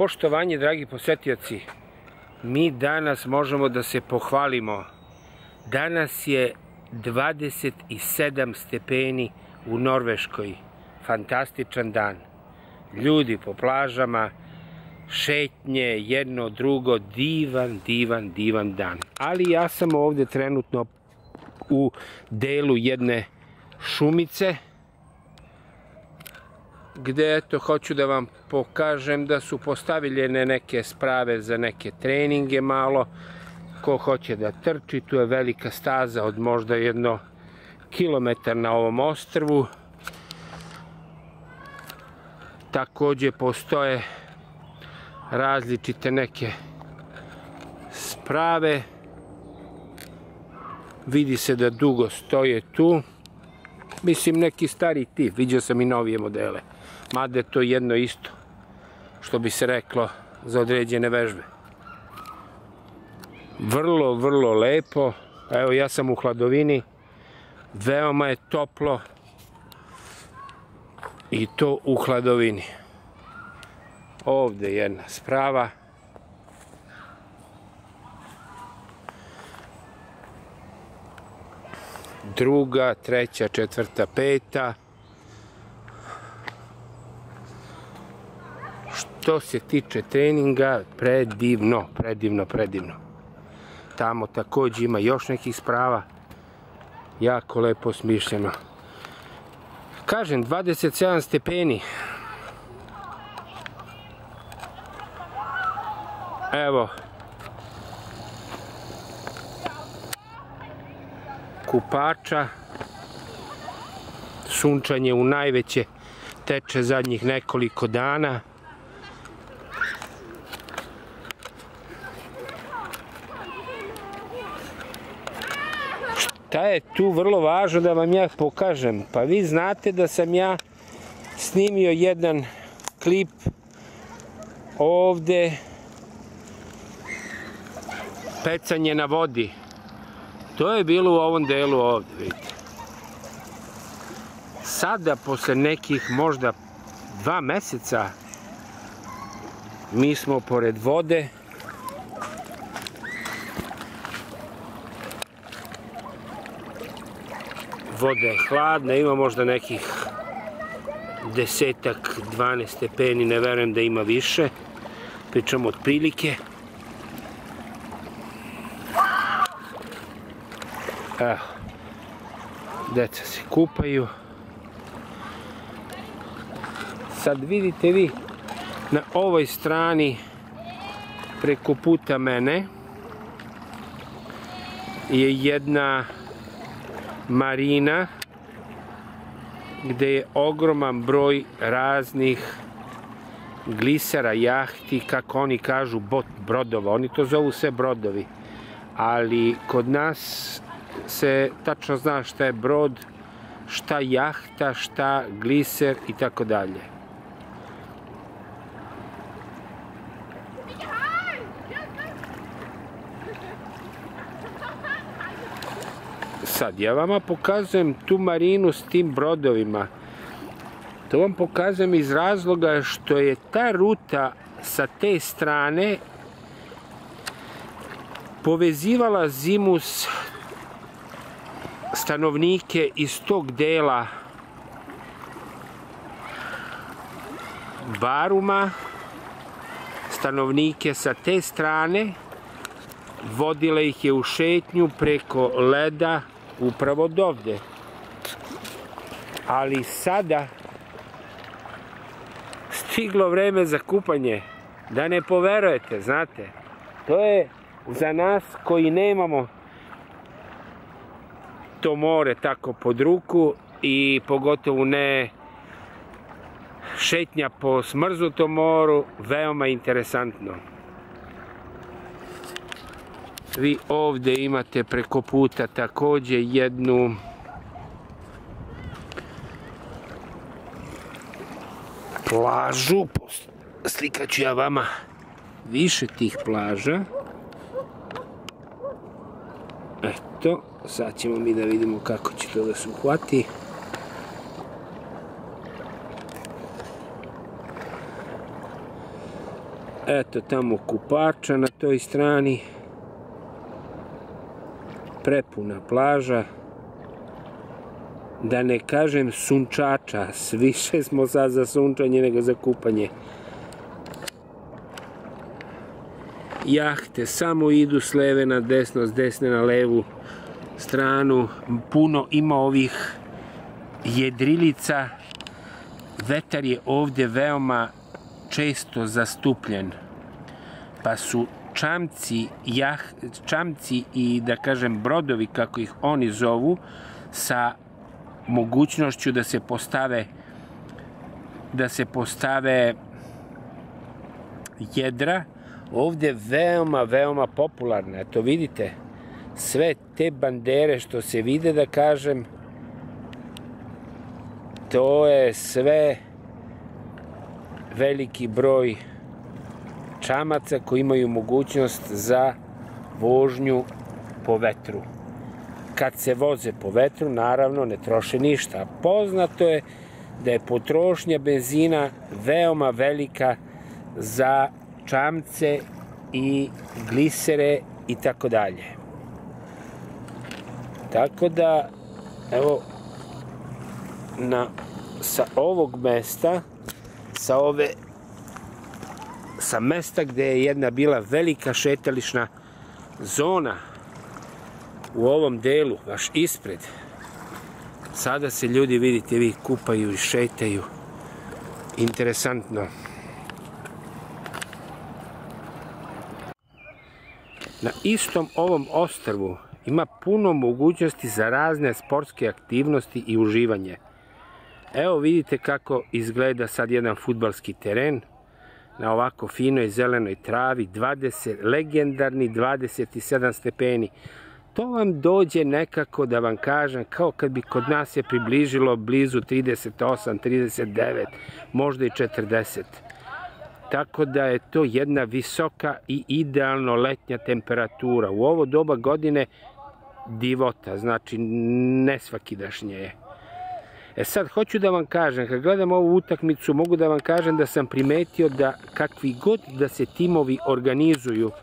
Poštovanje, dragi posetioci, mi danas možemo da se pohvalimo. Danas je 27 stepeni u Norveškoj. Fantastičan dan. Ljudi po plažama, šetnje, jedno, drugo, divan dan. Ali ja sam ovdje trenutno u delu jedne šumice, gdje eto hoću da vam pokažem da su postavljene neke sprave za neke treninge malo. Ko hoće da trči, tu je velika staza od možda 1 kilometar na ovom ostrvu. Također postoje različite neke sprave. Vidi se da dugo stoje tu. Mislim neki stari tip, vidio sam i novije modele. Mada je to jedno isto, što bi se reklo, za određene vežbe. Vrlo lepo. Evo, ja sam u hladovini. Veoma je toplo. I to u hladovini. Ovdje jedna sprava. Druga, treća, četvrta, peta. Što se tiče treninga, predivno. Tamo također ima još nekih sprava. Jako lepo smišljeno. Kažem, 27 stepeni. Evo. Kupača. Sunčanje u najveće teče zadnjih nekoliko dana. Šta je tu vrlo važno da vam ja pokažem? Pa vi znate da sam ja snimio jedan klip ovdje, pecanje na vodi. To je bilo u ovom delu ovdje, vidite. Sada, posle nekih možda 2 meseca, mi smo pored vode. Voda je hladna, ima možda nekih 10-12 stepeni, ne verujem da ima više. Pričamo otprilike. Evo, deca se kupaju. Sad vidite vi, na ovoj strani preko puta mene je jedna marina gdje je ogroman broj raznih glisera, jahti, kako oni kažu, brodova. Oni to zovu sve brodovi. Ali kod nas se tačno zna šta je brod, šta jahta, šta gliser i tako dalje. Sad, ja vama pokazujem tu marinu s tim brodovima. To vam pokazujem iz razloga što je ta ruta sa te strane povezivala zimus stanovnike iz tog dela Baruma, stanovnike sa te strane, vodila ih je u šetnju preko leda upravo od ovdje. Ali sada stiglo vreme za kupanje, da ne poverujete, znate. To je za nas koji nemamo to more tako pod ruku i pogotovo ne šetnja po smrznutom moru, veoma interesantno. Vi ovdje imate preko puta također jednu plažu. Slikat ću ja vama više tih plaža. Eto, sad ćemo mi da vidimo kako će to da se uhvati. Eto tamo kupača na toj strani. Prepuna plaža. Da ne kažem sunčača. Više smo sad za sunčanje nego za kupanje. Jahte samo idu s leve na desno, s desne na levu stranu. Puno ima ovih jedrilica. Vetar je ovdje veoma često zastupljen. Pa su čamci i da kažem brodovi, kako ih oni zovu, sa mogućnošću da se postave jedra, ovdje veoma popularna. Eto vidite, sve te bandere što se vide, da kažem, to je sve veliki broj čamaca koji imaju mogućnost za vožnju po vetru. Kad se voze po vetru, naravno, ne troše ništa. Poznato je da je potrošnja benzina veoma velika za čamce i glisere i tako dalje. Tako da, evo, sa ovog mesta, sa mesta gdje je jedna bila velika šetališna zona u ovom delu, baš ispred, sada se ljudi, vidite vi, kupaju i šetaju. Interesantno. Na istom ovom ostrvu ima puno mogućnosti za razne sportske aktivnosti i uživanje. Evo vidite kako izgleda sad jedan fudbalski teren na ovako finoj zelenoj travi, legendarni 27 stepeni. To vam dođe nekako, da vam kažem, kao kad bi kod nas se približilo blizu 38, 39, možda i 40. Tako da je to jedna visoka i idealno letnja temperatura. U ovo doba godine divota, znači nesvakidašnje je. Sad, hoću da vam kažem, kad gledam ovu utakmicu, mogu da vam kažem da sam primetio da kakvi god da se timovi organizuju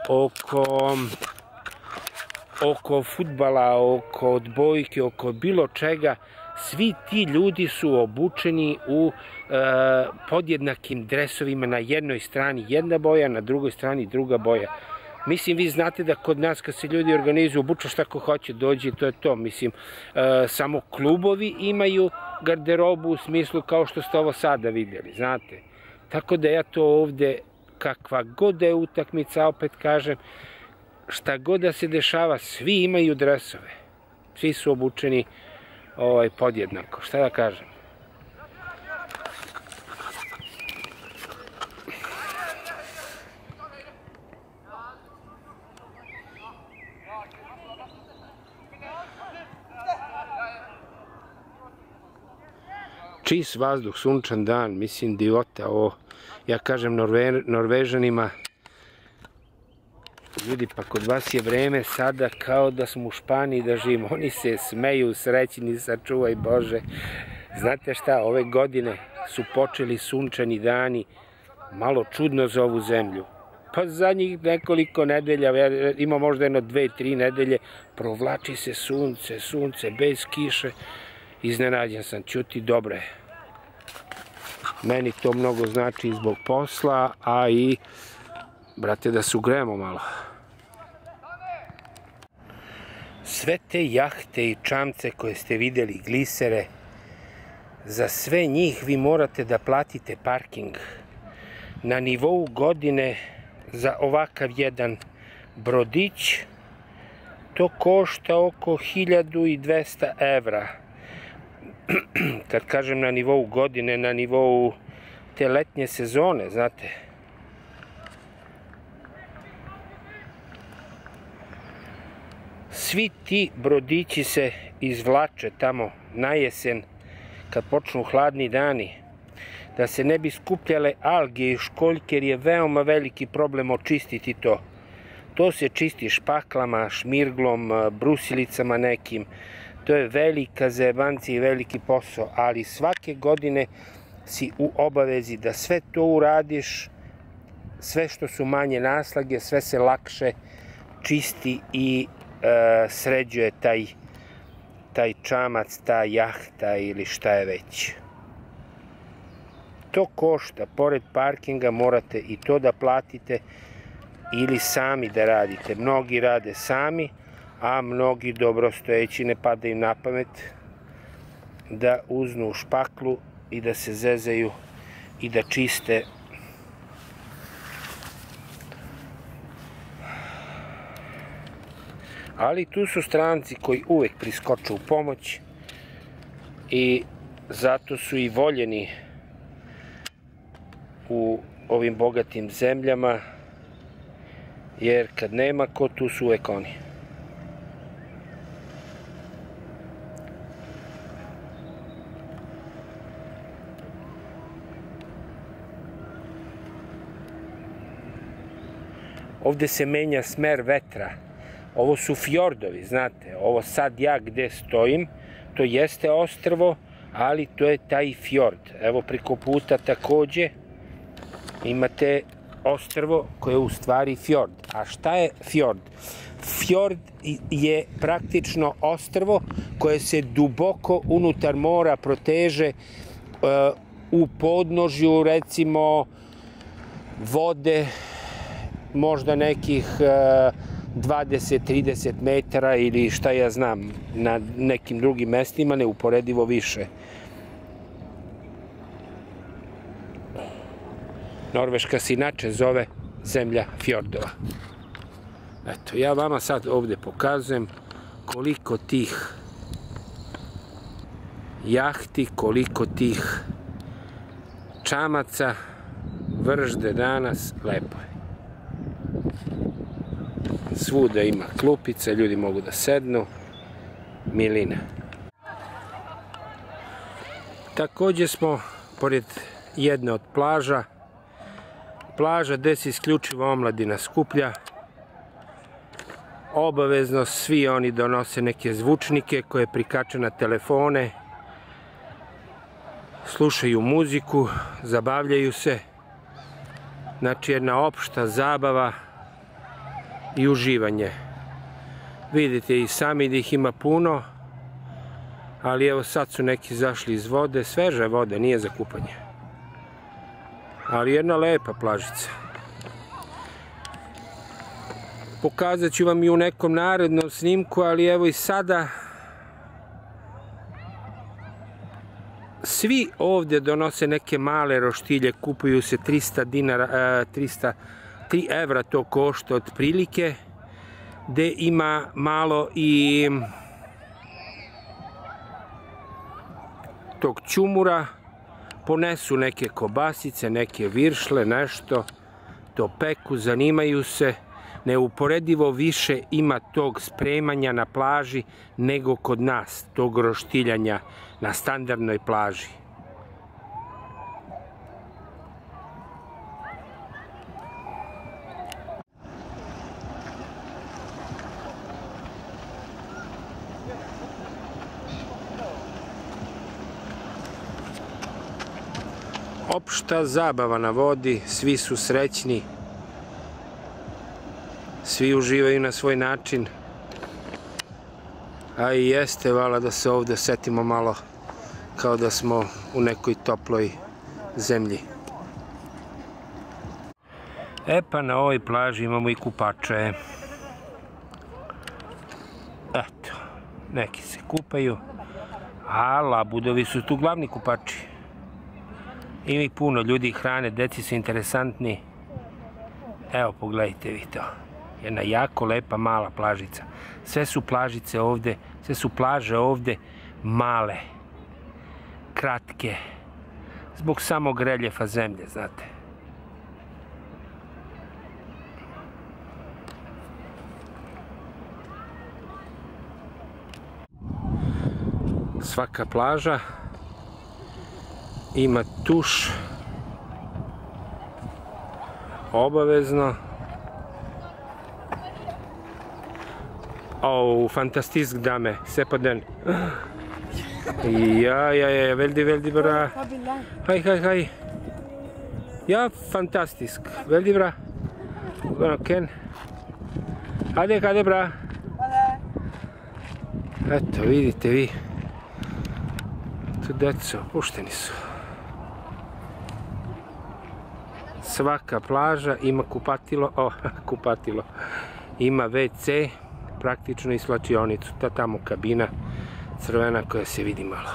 oko fudbala, oko odbojke, oko bilo čega, svi ti ljudi su obučeni u podjednakim dresovima, na jednoj strani jedna boja, na drugoj strani druga boja. Mislim, vi znate da kod nas kad se ljudi organizuju, obuču šta ko hoće, dođe, to je to. Mislim, samo klubovi imaju garderobu u smislu kao što ste ovo sada vidjeli, znate. Tako da ja to ovdje, kakva god da je utakmica, opet kažem, šta god da se dešava, svi imaju dresove. Svi su obučeni podjednako, šta da kažem. Čist vazduh, sunčan dan, mislim divota ovo. Ja kažem Norvežanima, ljudi, pa kod vas je vreme sada kao da smo u Španiji da živimo. Oni se smeju, srećni, sačuvaj Bože. Znate šta, ove godine su počeli sunčani dani, malo čudno za ovu zemlju. Pa zadnjih nekoliko nedelja, ima možda jedno 2-3 nedelje, provlači se sunce, bez kiše. Iznenađen sam, čuti, dobro je. Meni to mnogo znači zbog posla, a i, brate, da se ugrejemo malo. Sve te jahte i čamce koje ste vidjeli, glisere, za sve njih vi morate da platite parking. Na nivou godine za ovakav jedan brodić to košta oko 1200 evra. Kad kažem na nivou godine, na nivou te letnje sezone, znate. Svi ti brodići se izvlače tamo na jesen, kad počnu hladni dani, da se ne bi skupljale alge i školjke, jer je veoma veliki problem očistiti to. To se čisti špaklama, šmirglom, brusilicama nekim. To je velika zajebancija i veliki posao, ali svake godine si u obavezi da sve to uradiš sve što su manje naslage, sve se lakše čisti i sređuje taj čamac, ta jahta ili šta je već. To košta, pored parkinga morate i to da platite ili sami da radite. Mnogi rade sami, a mnogi dobrostojeći ne padaju na pamet da uznu špaklu i da se zezaju i da čiste. Ali tu su stranci koji uvek priskoče u pomoć i zato su i voljeni u ovim bogatim zemljama, jer kad nema ko, tu su uvek oni. Ovde se menja smer vetra. Ovo su fjordovi, znate. Ovo sad ja gde stojim, to jeste ostrvo, ali to je taj fjord. Evo preko puta takođe imate ostrvo koje je u stvari fjord. A šta je fjord? Fjord je praktično ostrvo koje se duboko unutar mora proteže u podnožju, recimo, vode, možda nekih 20-30 metara ili šta ja znam, na nekim drugim mestima neuporedivo više. Norveška se inače zove zemlja fjordova. Eto, ja vama sad ovde pokazujem koliko tih jahti, koliko tih čamaca vržde danas, lepo je. Svuda ima klupice, ljudi mogu da sednu, milina. Takođe smo pored jedne od plaža gde se isključivo omladina skuplja. Obavezno svi oni donose neke zvučnike koje prikače na telefone, slušaju muziku, zabavljaju se. Znači jedna opšta zabava i uživanje. Vidite i sami da ih ima puno, ali evo sad su neki zašli iz vode, sveža je voda, nije za kupanje. Ali jedna lepa plažica. Pokazat ću vam i u nekom narednom snimku, ali evo i sada svi ovdje donose neke male roštilje, kupuju se 3 evra to košta otprilike, gde ima malo i tog ćumura, ponesu neke kobasice, neke viršle, nešto, to peku, zanimaju se. Neuporedivo više ima tog spremanja na plaži nego kod nas, tog roštiljanja na standardnoj plaži. Opšta zabava na vodi, svi su srećni, svi uživaju na svoj način, a i jeste vala da se ovdje setimo malo kao da smo u nekoj toploj zemlji. E pa na ovoj plaži imamo i kupače. Eto, neki se kupaju, a labudovi su tu glavni kupači. Ima i puno ljudi, hrane, deci su interesantni. Evo, pogledajte vi to. Jedna jako lepa mala plažica. Sve su plažice ovde, sve su plaže ovde male, kratke, zbog samog reljefa zemlje, znate. Svaka plaža ima tuš, obavezno. Fantastisk dame, se på den. Ja, veldig bra. Hei. Ja, fantastisk. Veldig bra. Ken. Hade bra. Eto, vidite vi. Tu deco, pušteni su. Svaka plaža ima kupatilo, ima WC, praktično i slačionicu. Ta tamo kabina crvena koja se vidi malo.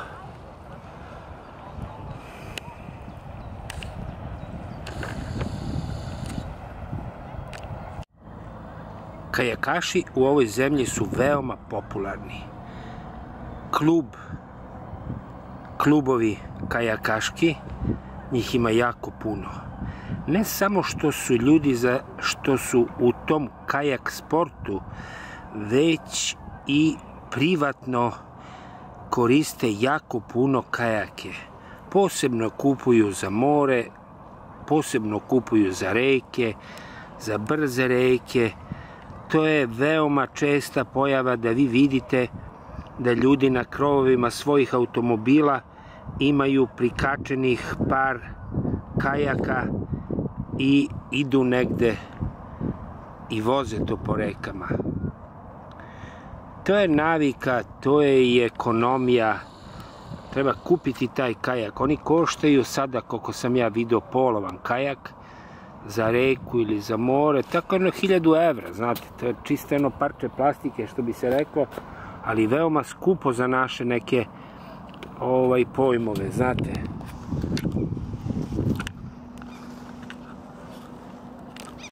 Kajakaši u ovoj zemlji su veoma popularni. Klubovi kajakaški, njih ima jako puno. Ne samo što su ljudi što su u tom kajak sportu, već i privatno koriste jako puno kajake. Posebno kupuju za more, posebno kupuju za reke, za brze reke. To je veoma česta pojava da vi vidite da ljudi na krovovima svojih automobila imaju prikačenih par kajaka i idu negde i voze to po rekama. To je navika, to je i ekonomija. Treba kupiti taj kajak. Oni koštaju sada, koliko sam ja video, polovan kajak za reku ili za more, tako jedno 1000 evra, znate, to je čisto jedno parče plastike, što bi se reklo, ali veoma skupo za naše neke pojmove, znate.